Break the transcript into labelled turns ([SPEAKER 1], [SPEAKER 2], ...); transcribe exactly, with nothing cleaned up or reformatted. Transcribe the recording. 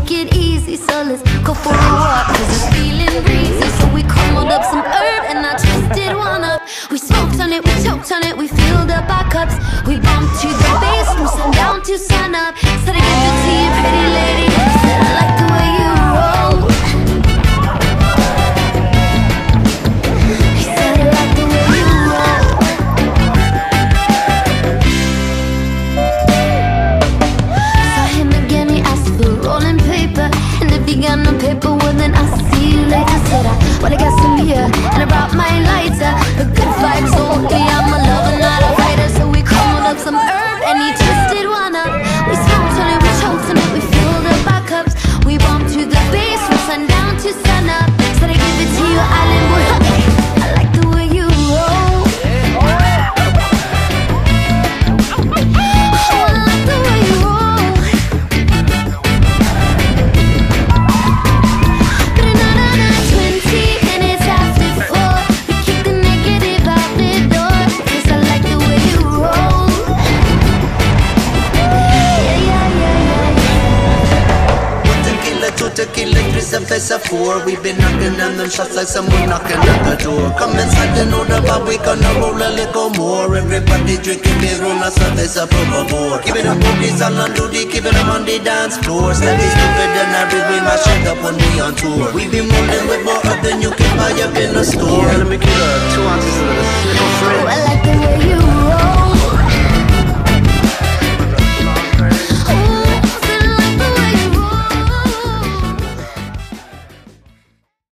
[SPEAKER 1] take it easy, so let's go for a walk, cause it's feeling breezy. So we crumbled up some herb and I twisted one up. We smoked on it, we choked on it, we filled up our cups. We bumped to the bass from sundown to sun up. Said I give it to you, pretty lady. Said I like the way you roll. He said I like the way you roll. Saw him again, he asked for rolling paper, and if you got no paper, well then I'll see you later. Said I wanna get some beer, and I brought my lighter. The good vibes only, I'm a lover, not a fighter. So we crumbled up some herb and he twisted one up. We smoked on it, we choked on it, we filled up our cups. We bumped to the bass from sundown to sun up. Said I give it to you, island boy. I like the way you roll. Oh, I like the way you roll. Twenty minutes after four, we kick the negative out the door, cause I like the way you roll. Yeah, yeah, yeah, yeah.
[SPEAKER 2] One tequila, two tequila, three, some face of four. We been knocking on them shots like someone knocking at the door. Come inside and know the bar, we gonna roll a little more. Everybody drinking beer on us, so there's a overboard. Keeping up movies all on duty, keeping them on the dance floor. Steady stupid and average, we mash it up when we on tour. We been rolling with more up than you can buy up in a store.
[SPEAKER 3] Yeah, let me get uh, two ounces of this little
[SPEAKER 1] Oh, I
[SPEAKER 3] friend.